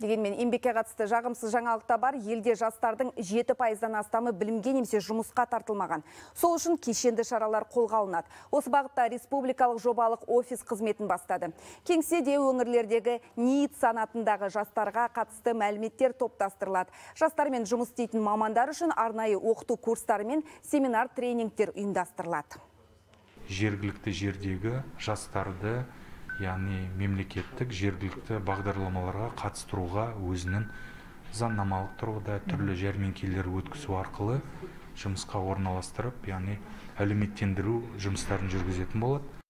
Дегенмен еңбекке қатысты жағымсыз жаңалықта бар. Елде жастардың 7%-дан астамы білімге немесе жұмысқа тартылмаған. Сол үшін кешенді шаралар қолға алынады. Осы бағытта республикалық жобалық офис қызметін бастады. Кеңседе өңірлердегі ниет санатындағы жастарға қатысты мәліметтер топтастырылады. Жастармен жұмыс істейтін мамандар үшін арнайы оқыту курстары мен семинар тренингтер ұйымдастырылады. Жергілікті жердегі жастарды, яғни мемлекеттік жергілікті бағдарламаларға қатыстыруға өзінің заңнамалық тұрғыда түрлі жәрмеңкелер өткізу арқылы жұмысқа орналастырып, яғни әлеуметтендіру жұмыстарын жүргізетін болады.